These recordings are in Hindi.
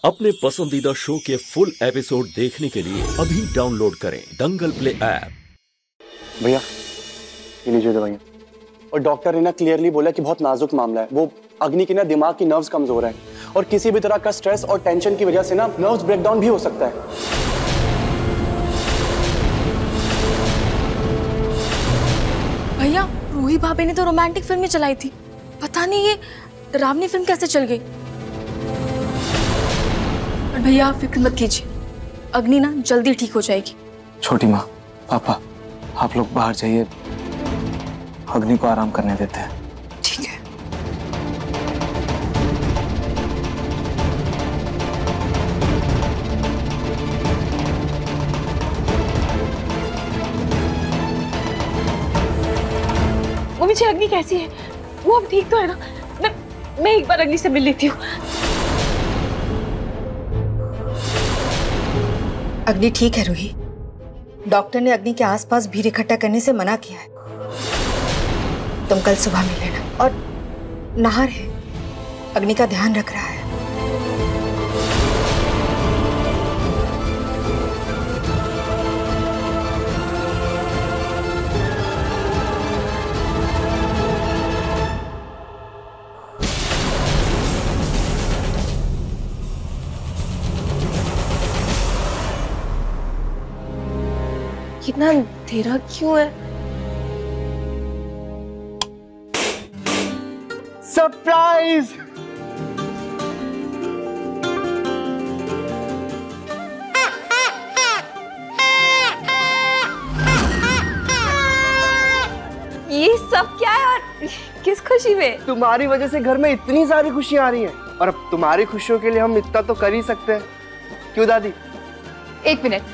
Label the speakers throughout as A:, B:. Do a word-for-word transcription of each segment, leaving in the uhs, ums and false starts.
A: अपने पसंदीदा शो के फुल एपिसोड देखने के लिए अभी डाउनलोड करें दंगल प्ले ऐप।
B: भैया ये लीजिए दवाइयाँ। और डॉक्टर ने ना क्लियरली बोला कि बहुत नाजुक मामला है। वो अग्नि की ना दिमाग की नर्व्स कमजोर है और किसी भी तरह का स्ट्रेस और टेंशन की वजह से ना नर्व्स ब्रेकडाउन भी हो सकता है।
C: भैया रूही भाभी ने तो रोमांटिक फिल्म ही चलाई थी, पता नहीं ये डरावनी फिल्म कैसे चल गई। और भैया आप फिक्र मत कीजिए, अग्नि ना जल्दी ठीक हो जाएगी।
D: छोटी माँ, पापा आप लोग बाहर जाइए, अग्नि को आराम करने देते हैं।
C: ठीक है।
E: मम्मी जी अग्नि कैसी है? वो अब ठीक तो है ना? मैं मैं एक बार अग्नि से मिल लेती हूँ।
F: अग्नि ठीक है रूही, डॉक्टर ने अग्नि के आसपास भीड़ इकट्ठा करने से मना किया है। तुम कल सुबह मिल लेना। और नाहर है, अग्नि का ध्यान रख रहा है।
E: कितना अंधेरा क्यों है?
B: सरप्राइज!
E: ये सब क्या है और किस खुशी में?
G: तुम्हारी वजह से घर में इतनी सारी खुशियां आ रही हैं और अब तुम्हारी खुशियों के लिए हम इतना तो कर ही सकते हैं, क्यों दादी?
E: एक मिनट।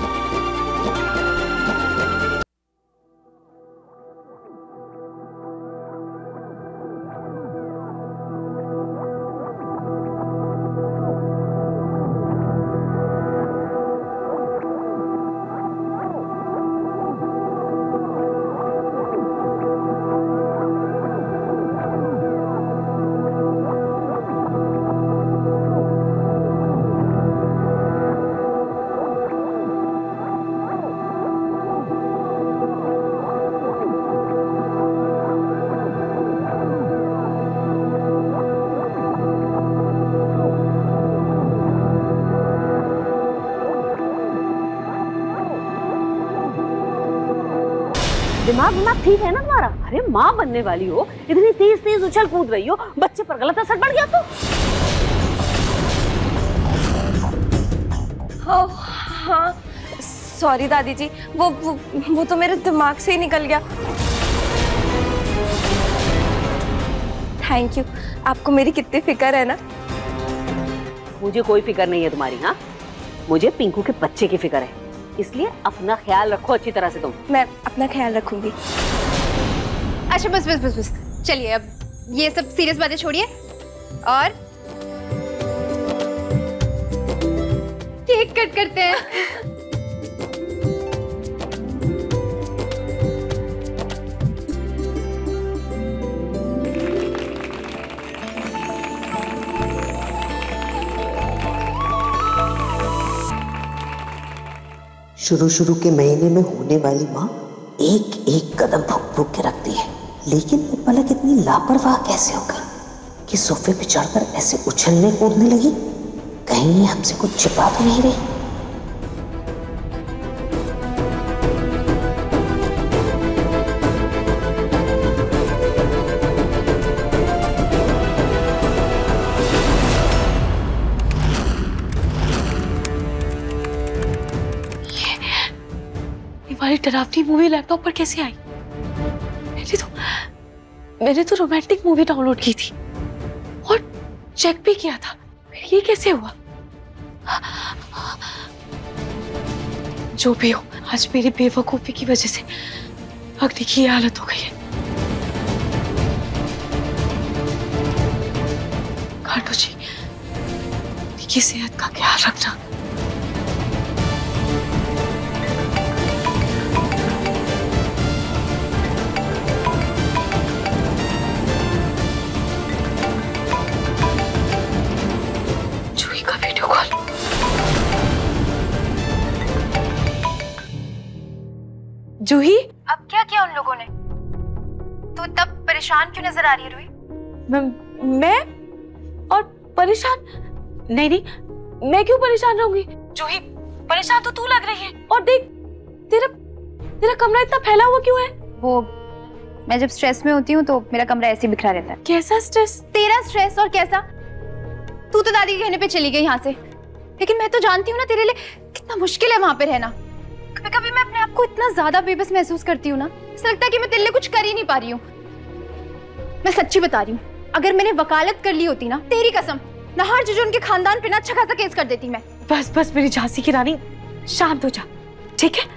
H: दिमाग दिमाग ठीक है ना तुम्हारा? अरे माँ बनने वाली हो, इतनी तेज तेज उछल कूद रही हो, बच्चे पर गलत असर पड़ गया तो?
E: हाँ हाँ सॉरी दादी जी, वो, वो वो तो मेरे दिमाग से ही निकल गया। थैंक यू, आपको मेरी कितनी फिक्र है ना।
H: मुझे कोई फिक्र नहीं है तुम्हारी। हाँ, मुझे पिंकू के बच्चे की फिक्र है, इसलिए अपना ख्याल रखो अच्छी तरह से। तुम?
E: मैं अपना ख्याल रखूंगी।
I: अच्छा बस बस बस बस चलिए, अब ये सब सीरियस बातें छोड़िए और केक कट करते हैं।
J: शुरू शुरू के महीने में होने वाली माँ एक एक कदम भुक भुक के रखती है, लेकिन वो पलक इतनी लापरवाह कैसे हो गई कि सोफे पे चढ़कर ऐसे उछलने कूदने लगी? कहीं ये हमसे कुछ छिपा तो नहीं रही?
C: हमारी डरावनी मूवी लैपटॉप पर कैसे आई? मैंने तो मैंने तो रोमांटिक मूवी डाउनलोड की थी और चेक भी किया था, फिर ये कैसे हुआ? जो भी हो, आज मेरी बेवकूफी की वजह से अग्नि की हालत हो गई है। काटो जी, उनकी सेहत का ख्याल रखना। जूही का वीडियो कॉल। जूही,
I: अब क्या किया उन लोगों ने? तू तब परेशान क्यों नजर आ रही है रूही?
C: मैं, मैं और परेशान? नहीं नहीं, मैं क्यों परेशान रहूंगी? जूही, परेशान तो तू लग रही है। और देख, तेरा तेरा कमरा इतना फैला हुआ क्यों है?
I: वो मैं जब स्ट्रेस में होती हूँ तो मेरा कमरा ऐसे बिखरा रहता है।
C: कैसा स्ट्रेस?
I: तेरा स्ट्रेस और कैसा? तू तो दादी के कहने पे चली गई यहाँ से, लेकिन मैं तो जानती हूँ ना तेरे लिए कितना मुश्किल है वहां पे रहना। कभी कभी मैं अपने आप को इतना ज्यादा बेबस महसूस करती हूँ ना, ऐसा लगता है कि मैं तेरे लिए कुछ कर ही नहीं पा रही हूँ। मैं सच्ची बता रही हूँ, अगर मैंने वकालत कर ली होती ना, तेरी कसम, नहार जीजू उनके खानदान पे ना अच्छा खासा केस कर देती मैं।
C: बस बस मेरी झांसी की रानी, शांत हो जा, ठीक है?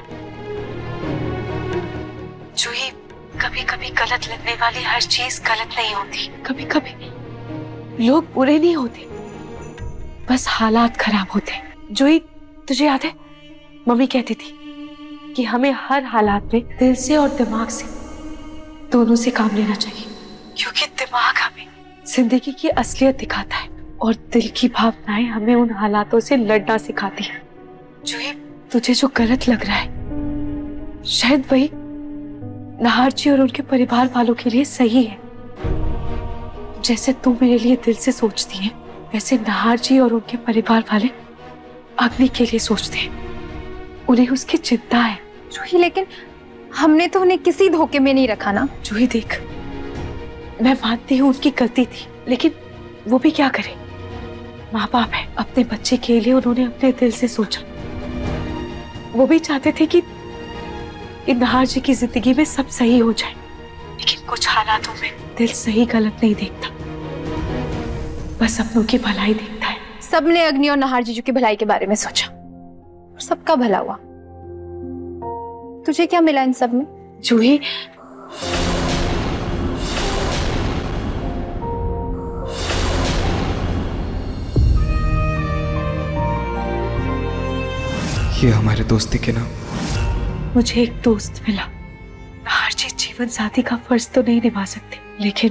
C: जूही, कभी कभी गलत लगने वाली हर चीज गलत नहीं होती। कभी कभी लोग बुरे नहीं होते, बस हालात खराब होते। जूही, तुझे याद है मम्मी कहती थी कि हमें हर हालात में दिल से और दिमाग से, दोनों से काम लेना चाहिए, क्योंकि दिमाग हमें जिंदगी की असलियत दिखाता है और दिल की भावनाएं हमें उन हालातों से लड़ना सिखाती है। जूही, तुझे जो गलत लग रहा है शायद वही नहार जी और उनके परिवार वालों के लिए सही है। जैसे तू मेरे लिए दिल से सोचती है, वैसे नहार जी और उनके परिवार वाले अग्नि के लिए सोचते हैं, उन्हें उसकी चिंता है।
I: जूही, लेकिन हमने तो उन्हें किसी धोखे में नहीं रखा ना।
C: जूही देख, मैं मानती हूँ उनकी गलती थी, लेकिन वो भी क्या करे, माँ बाप है, अपने बच्चे के लिए उन्होंने अपने दिल से सोचा। वो भी चाहते थे कि इन नहार जी की जिंदगी में सब सही हो जाए, लेकिन कुछ हालातों में दिल सही गलत नहीं देखता, बस अपनों की भलाई देखता है।
I: सबने अग्नि और नहार जीजू की भलाई के बारे में सोचा और सबका भला हुआ। तुझे क्या मिला इन सब में?
C: जूही,
D: ये हमारे दोस्ती के नाम।
C: मुझे एक दोस्त मिला। नहार जी जीवन साथी का फर्ज तो नहीं निभा सकते, लेकिन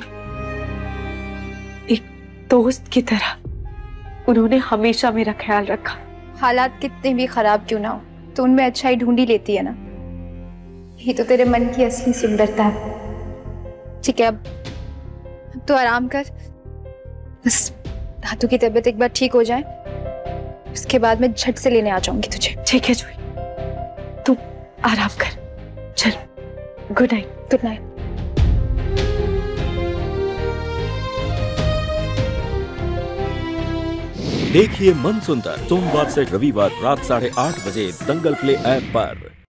C: एक दोस्त की तरह उन्होंने हमेशा मेरा ख्याल रखा।
I: हालात कितने भी खराब क्यों ना हो, तो उनमें अच्छाई ढूंढी लेती है ना। ये तो तेरे मन की असली सुंदरता है। ठीक है, अब अब तो आराम कर, बस धातु की तबीयत एक बार ठीक हो जाए, उसके बाद मैं झट से लेने आ जाऊंगी तुझे।
C: ठीक है जूही, तू आराम कर, चल, गुड नाइट।
I: Good night.
A: देखिए मन सुंदर सोमवार से रविवार रात साढ़े आठ बजे दंगल प्ले ऐप पर।